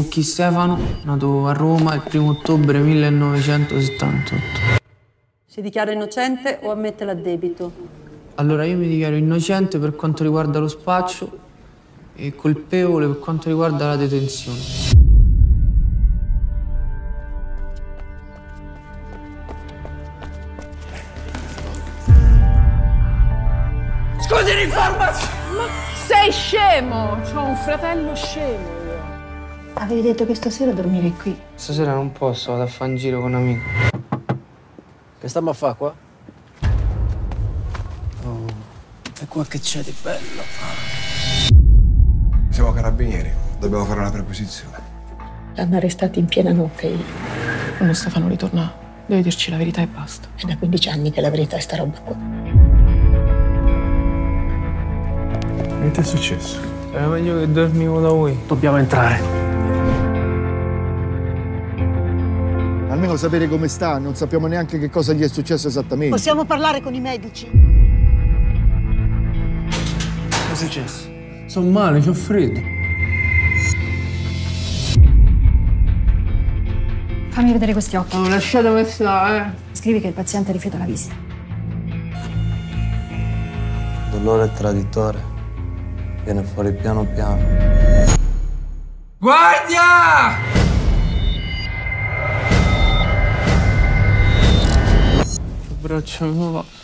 Cucchi Stefano, nato a Roma il 1° ottobre 1978. Si dichiara innocente o ammette l'addebito? Allora, io mi dichiaro innocente per quanto riguarda lo spaccio e colpevole per quanto riguarda la detenzione. Scusi l'informazione! Ma sei scemo! C'ho un fratello scemo io. Avevi detto che stasera dormivi qui. Stasera non posso, vado a fare un giro con un amico. Che stiamo a fare qua? Oh, e qua che c'è di bello? Siamo carabinieri, dobbiamo fare una preposizione. L'hanno arrestato in piena notte. Quando Stefano ritorna, deve dirci la verità e basta. È da 15 anni che la verità è sta roba qua. Che ti è successo? Era meglio che dormivo da voi. Dobbiamo entrare. Almeno sapere come sta, non sappiamo neanche che cosa gli è successo esattamente. Possiamo parlare con i medici? Cosa è successo? Sto male, c'ho freddo. Fammi vedere questi occhi. Oh, lasciatemi stare, Scrivi che il paziente rifiuta la visita. Dolore traditore. Viene fuori piano piano. Guardia! Il braccio mi va.